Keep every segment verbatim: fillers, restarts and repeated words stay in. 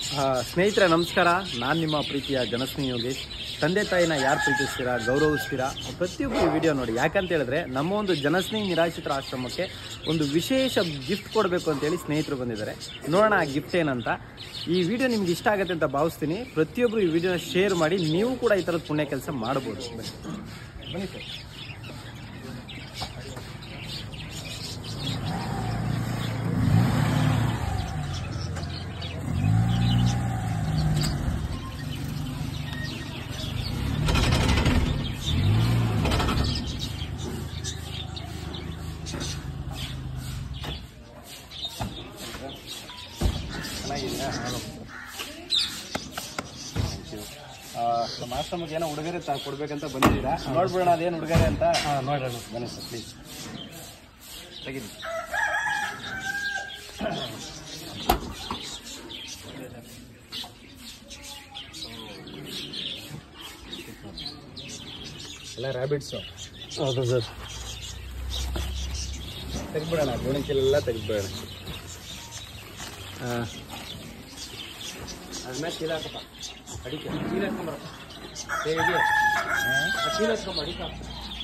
ಸ್ನೇಹಿತರೆ ನಮಸ್ಕಾರ. ನಾನು ನಿಮ್ಮ ಪ್ರೀತಿಯ ಜನಸ್ನೇಹಿ ಯೋಗೇಶ್. ತಂದೆ ತಾಯಿನ ಯಾರು ಪ್ರೀತಿಸ್ತೀರಾ, ಗೌರವಿಸ್ತೀರಾ, ಪ್ರತಿಯೊಬ್ಬರು ಈ ವಿಡಿಯೋ ನೋಡಿ. ಯಾಕಂತ ಹೇಳಿದ್ರೆ ನಮ್ಮ ಒಂದು ಜನಸ್ನೇಹಿ ನಿರಾಶ್ರಿತರ ಆಶ್ರಮಕ್ಕೆ ಒಂದು ವಿಶೇಷ ಗಿಫ್ಟ್ ಕೊಡಬೇಕು ಅಂತೇಳಿ ಸ್ನೇಹಿತರು ಬಂದಿದ್ದಾರೆ. ನೋಡೋಣ ಆ ಗಿಫ್ಟ್ ಏನಂತ. ಈ ವಿಡಿಯೋ ನಿಮ್ಗೆ ಇಷ್ಟ ಆಗುತ್ತೆ ಅಂತ ಭಾವಿಸ್ತೀನಿ. ಪ್ರತಿಯೊಬ್ಬರು ಈ ವಿಡಿಯೋನ ಶೇರ್ ಮಾಡಿ, ನೀವು ಕೂಡ ಈ ಥರದ ಪುಣ್ಯ ಕೆಲಸ ಮಾಡ್ಬೋದು. ಬನ್ನಿ ಬನ್ನಿ ಸರ್. ನಮ್ಮ ಆಶ್ರಮಕ್ಕೆ ಏನೋ ಉಡುಗೊರೆ ಕೊಡ್ಬೇಕಂತ ಬಂದಿದ್ದೀರಾ. ನೋಡ್ಬಿಡೋಣ ಅದೇನು ಉಡುಗೊರೆ ಅಂತ. ನೋಡೋಣ ಬನ್ನಿ ಸರ್, ಪ್ಲೀಸ್ ತೆಗೀರಿ. ಎಲ್ಲ ರ್ಯಾಬಿಟ್ಸು. ಹೌದು ಸರ್, ತೆಗ್ಬಿಡೋಣ. ಗೋಣಿಕೆಲ್ಲ ತೆಗ್ಬಿಡೋಣ. ಹಾಂ, ಅದ್ಮೇಲೆ ಚೀಲ ಹಾಕಪ್ಪ. ಅಡಿಕೆ ಚೀಲ ಹಾಕೊಂಬರಪ್ಪ. ಹೇಗೆ ಚೀಲ ಹಾಕೊಂಬ ಅಡಿಕ. ಹಾಂ,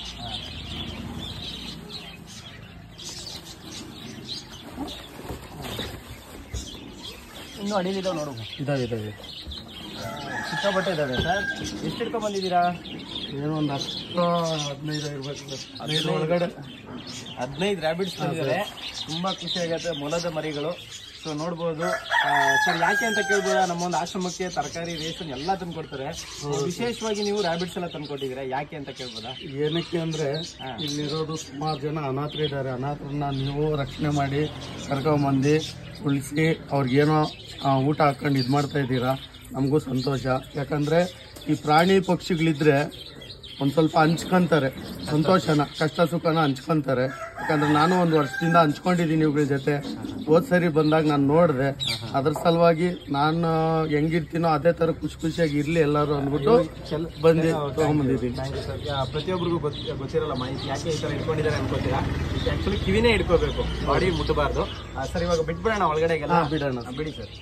ಇನ್ನೂ ಅಡಿಲಿದ್ದಾವೆ ನೋಡು. ಇದಾವೆ ಇದಾವೆ, ಸಿಕ್ಕಾಪಟ್ಟೆ ಇದ್ದಾವೆ ಸರ್. ಎಷ್ಟು ಹಿಡ್ಕೊಂಡ್ ಬಂದಿದ್ದೀರಾ? ಏನೋ ಒಂದು ಹತ್ತು ಹದಿನೈದು ಇರ್ಬೇಕು ಸರ್. ಹದಿನೈದು ಒಳಗಡೆ ಹದಿನೈದು ರ್ಯಾಬಿಟ್ಸ್ ಬಂದಿದ್ದಾರೆ. ತುಂಬ ಖುಷಿ ಆಗುತ್ತೆ. ಮೊಲದ ಮರಿಗಳು. ಸೊ ನೋಡ್ಬೋದು ಸರ್. ಯಾಕೆ ಅಂತ ಕೇಳ್ಬೋದಾ? ನಮ್ಮೊಂದು ಆಶ್ರಮಕ್ಕೆ ತರಕಾರಿ, ರೇಷನ್ ಎಲ್ಲ ತಂದು ಕೊಡ್ತಾರೆ. ವಿಶೇಷವಾಗಿ ನೀವು ರ್ಯಾಬಿಟ್ಸ್ ಎಲ್ಲ ತಂದು ಕೊಟ್ಟಿದ್ದೀರಾ. ಯಾಕೆ ಅಂತ ಕೇಳ್ಬೋದಾ? ಏನಕ್ಕೆ ಅಂದ್ರೆ ಇಲ್ಲಿರೋದು ಸುಮಾರು ಜನ ಅನಾಥರು ಇದ್ದಾರೆ. ಅನಾಥರನ್ನ ನೀವು ರಕ್ಷಣೆ ಮಾಡಿ ಕರ್ಕೊಂಬಂದು ಉಳಿಸಿ ಅವ್ರಿಗೇನೋ ಊಟ ಹಾಕೊಂಡು ಇದು ಮಾಡ್ತಾ ಇದ್ದೀರಾ. ನಮಗೂ ಸಂತೋಷ. ಯಾಕಂದ್ರೆ ಈ ಪ್ರಾಣಿ ಪಕ್ಷಿಗಳಿದ್ರೆ ಒಂದು ಸ್ವಲ್ಪ ಹಂಚ್ಕೊಂತಾರೆ ಸಂತೋಷನ, ಕಷ್ಟ ಸುಖನ ಹಂಚ್ಕೊಂತಾರೆ. ಯಾಕಂದ್ರೆ ನಾನು ಒಂದು ವರ್ಷದಿಂದ ಹಂಚ್ಕೊಂಡಿದ್ದೀನಿ ಇವ್ಗಳ ಜೊತೆ. ಹೋದ್ ಸರಿ ಬಂದಾಗ ನಾನು ನೋಡಿದೆ. ಅದ್ರ ಸಲುವಾಗಿ ನಾನು ಹೆಂಗಿರ್ತೀನೋ ಅದೇ ತರ ಖುಷಿ ಖುಷಿಯಾಗಿ ಇರ್ಲಿ ಎಲ್ಲರೂ ಅಂದ್ಬಿಟ್ಟು ಬಂದು ತಗೊಂಡ್ಬಂದಿದ್ದೀನಿ. ಪ್ರತಿಯೊಬ್ಬರಿಗೂ ಗೊತ್ತಿರಲ್ಲ ಮಾಹಿತಿ. ಯಾಕೆ ಈ ತರ ಇಟ್ಕೊಂಡಿದ್ದಾರೆ ಅನ್ಕೋತೀರಾ? ಆಕ್ಚುಲಿ ಕಿವಿನೇ ಇಟ್ಕೋಬೇಕು, ಬಾಡಿ ಮುಟ್ಟಬಾರ್ದು. ಸರ್ ಇವಾಗ ಬಿಟ್ಬಿಡೋಣ ಒಳಗಡೆಗೆಲ್ಲ. ಬಿಡೋಣ, ಬಿಡಿ ಸರ್.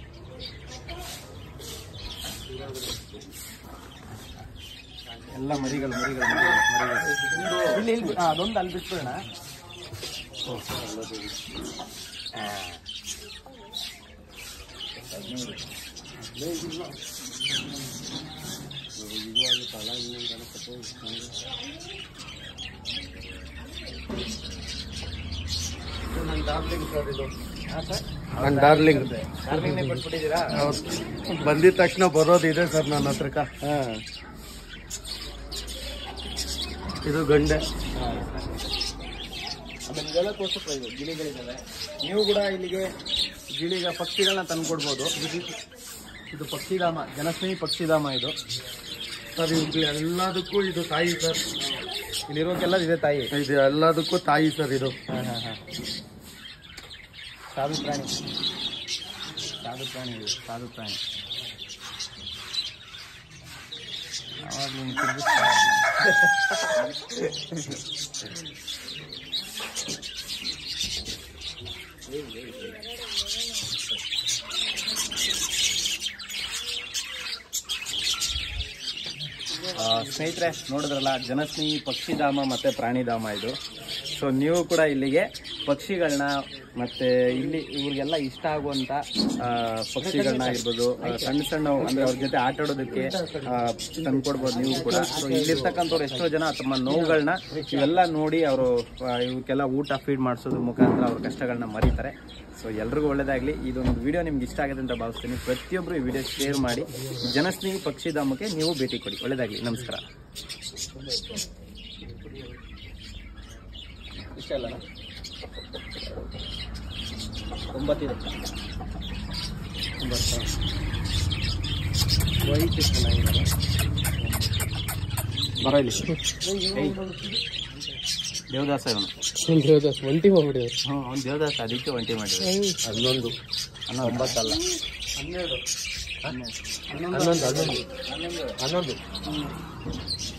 ಎಲ್ಲ ಮರಿಗಳು ಮರಿಗಳು ಮರಿಗಳು ಇಲ್ಲಿ ಇಲ್ಲಿ ಅದೊಂದು ಅಲ್ಲಿ ಬಿಟ್ಬಿಡೋಣ. ನನ್ನ ಡಾರ್ಲಿಂಗ್ ಸರ್ ಇದು. ಹಾಂ ಸರ್, ನನ್ನ ಡಾರ್ಲಿಂಗ್. ಡಾರ್ಲಿಂಗ್ನೇ ಕೊಟ್ಬಿಟ್ಟಿದ್ದೀರಾ? ಬಂದಿದ ತಕ್ಷಣ ಬರೋದಿದೆ ಸರ್ ನನ್ನ ಹತ್ರಕ್ಕ. ಹಾಂ, ಇದು ಗಂಡೆ. ಆಮೇಲೆ ಇದೆಲ್ಲ ತೋರಿಸ್ತಾ ಇದು ಗಿಳಿಗಳಿದ್ದಾವೆ. ನೀವು ಕೂಡ ಇಲ್ಲಿಗೆ ಗಿಳಿಗ ಪಕ್ಷಿಗಳನ್ನ ತಂದ್ಕೊಡ್ಬೋದು. ಇದು ಪಕ್ಷಿಧಾಮ, ಜನಸ್ನೇಹಿ ಪಕ್ಷಿಧಾಮ ಇದು ಸರ್. ಇದು ಎಲ್ಲದಕ್ಕೂ ಇದು ತಾಯಿ ಸರ್. ಇಲ್ಲಿರೋಕೆಲ್ಲ ಇದೆ ತಾಯಿ. ಇದು ಎಲ್ಲದಕ್ಕೂ ತಾಯಿ ಸರ್ ಇದು. ಹಾಂ ಹಾಂ ಹಾಂ. ಸಾಧು ಪ್ರಾಣಿ, ಸಾಧು ಪ್ರಾಣಿ ಇದು, ಸಾಧು ಪ್ರಾಣಿ. ಅವಾಗ ನೀವು ತಿರುಗಿಸ್ತಾ ಸ್ನೇಹಿತರೆ ನೋಡಿದ್ರಲ್ಲ, ಜನಸ್ನೇಹಿ ಪಕ್ಷಿಧಾಮ ಮತ್ತು ಪ್ರಾಣಿಧಾಮ ಇದು. ಸೊ ನೀವು ಕೂಡ ಇಲ್ಲಿಗೆ ಪಕ್ಷಿಗಳನ್ನ ಮತ್ತು ಇಲ್ಲಿ ಇವ್ರಿಗೆಲ್ಲ ಇಷ್ಟ ಆಗುವಂಥ ಪಕ್ಷಿಗಳನ್ನ ಆಗಿರ್ಬೋದು, ಸಣ್ಣ ಸಣ್ಣ ಅಂದರೆ ಅವ್ರ ಜೊತೆ ಆಟ ಆಡೋದಕ್ಕೆ ತಂದ್ಕೊಡ್ಬೋದು ನೀವು ಕೂಡ. ಸೊ ಇಲ್ಲಿರ್ತಕ್ಕಂಥವ್ರು ಎಷ್ಟೋ ಜನ ತಮ್ಮ ನೋವುಗಳನ್ನ ಇವೆಲ್ಲ ನೋಡಿ ಅವರು ಇವಕ್ಕೆಲ್ಲ ಊಟ ಫೀಡ್ ಮಾಡಿಸೋದ್ರ ಮುಖಾಂತರ ಅವ್ರ ಕಷ್ಟಗಳನ್ನ ಮರೀತಾರೆ. ಸೊ ಎಲ್ರಿಗೂ ಒಳ್ಳೇದಾಗಲಿ. ಇದೊಂದು ವಿಡಿಯೋ ನಿಮ್ಗೆ ಇಷ್ಟ ಆಗುತ್ತೆ ಅಂತ ಭಾವಿಸ್ತೀನಿ. ಪ್ರತಿಯೊಬ್ಬರು ಈ ವಿಡಿಯೋ ಶೇರ್ ಮಾಡಿ ಜನಸ್ನೇಹಿ ಪಕ್ಷಿಧಾಮಕ್ಕೆ ನೀವು ಭೇಟಿ ಕೊಡಿ. ಒಳ್ಳೇದಾಗಲಿ. ನಮಸ್ಕಾರ. ಇಷ್ಟ ಅಲ್ಲ ಒಂಬತ್ತಿದೆ ಒಂಬತ್ತು ವೈಟ್ ಚೆನ್ನಾಗಿದ್ದಾರೆ. ಬರೋ ಇಲ್ಲಿ ದೇವದಾಸ ಇವನು. ದೇವದಾಸ ಒಂಟಿ ಹೋಗ್ಬಿಟ್ಟಿದೆ. ಹ್ಞೂ, ಅವ್ನು ದೇವದಾಸ, ಅದಕ್ಕೆ ಒಂಟಿ ಮಾಡಿದ್ರು. ಹನ್ನೊಂದು ಹನ್ನೊಂದು ಒಂಬತ್ತಲ್ಲ, ಹನ್ನೆರಡು ಹನ್ನೊಂದು ಹನ್ನೊಂದು ಹನ್ನೊಂದು ಹನ್ನೊಂದು